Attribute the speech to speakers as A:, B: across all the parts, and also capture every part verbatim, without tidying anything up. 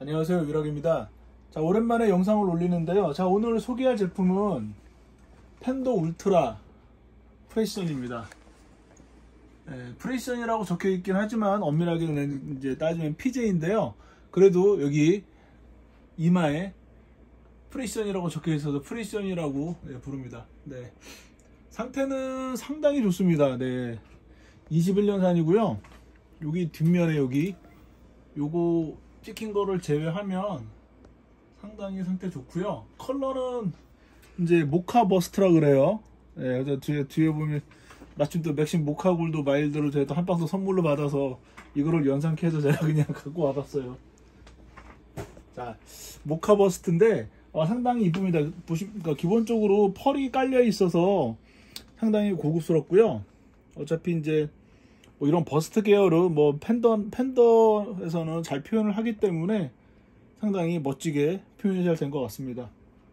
A: 안녕하세요, 유락입니다. 자, 오랜만에 영상을 올리는데요. 자, 오늘 소개할 제품은 펜더 울트라 프레시전입니다. 예, 프레시전이라고 적혀 있긴 하지만 엄밀하게는 이제 따지면 피제이인데요. 그래도 여기 이마에 프레시전이라고 적혀 있어서 프레시전이라고 예, 부릅니다. 네. 상태는 상당히 좋습니다. 네. 이십일 년산이고요. 여기 뒷면에 여기 요거 찍힌 거를 제외하면 상당히 상태 좋고요. 컬러는 이제 모카 버스트라 그래요. 예, 그래서 뒤에 뒤에 보면 마침 또 맥심 모카 골드 마일드로 제가 또 한 박스 선물로 받아서 이거를 연상케 해서 제가 그냥 갖고 와봤어요. 자, 모카 버스트인데 어, 상당히 이쁩니다. 보시니까 기본적으로 펄이 깔려 있어서 상당히 고급스럽고요. 어차피 이제 뭐 이런 버스트 계열은 뭐 펜더, 펜더에서는 잘 표현을 하기 때문에 상당히 멋지게 표현이 잘 된 것 같습니다.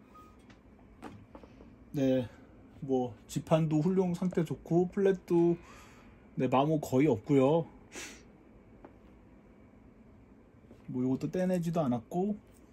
A: 네, 뭐 지판도 훌륭 상태 좋고 플랫도 네, 마모 거의 없고요. 뭐 이것도 떼내지도 않았고,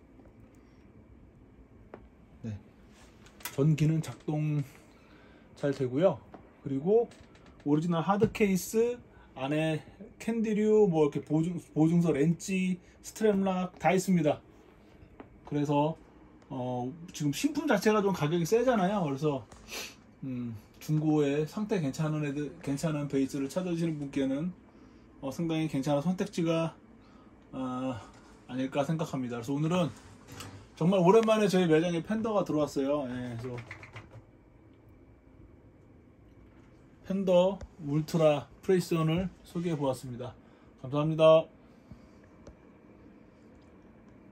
A: 네, 전기는 작동 잘 되고요. 그리고 오리지널 하드 케이스 안에 캔디류 뭐 이렇게 보증, 보증서 렌치 스트랩락 다 있습니다. 그래서 어, 지금 신품 자체가 좀 가격이 세잖아요. 그래서 음, 중고에 상태 괜찮은 애들 괜찮은 베이스를 찾으시는 분께는 어, 상당히 괜찮은 선택지가 어, 아닐까 생각합니다. 그래서 오늘은 정말 오랜만에 저희 매장에 펜더가 들어왔어요. 예, 그래서 펜더 울트라 프레시전을 소개해 보았습니다. 감사합니다.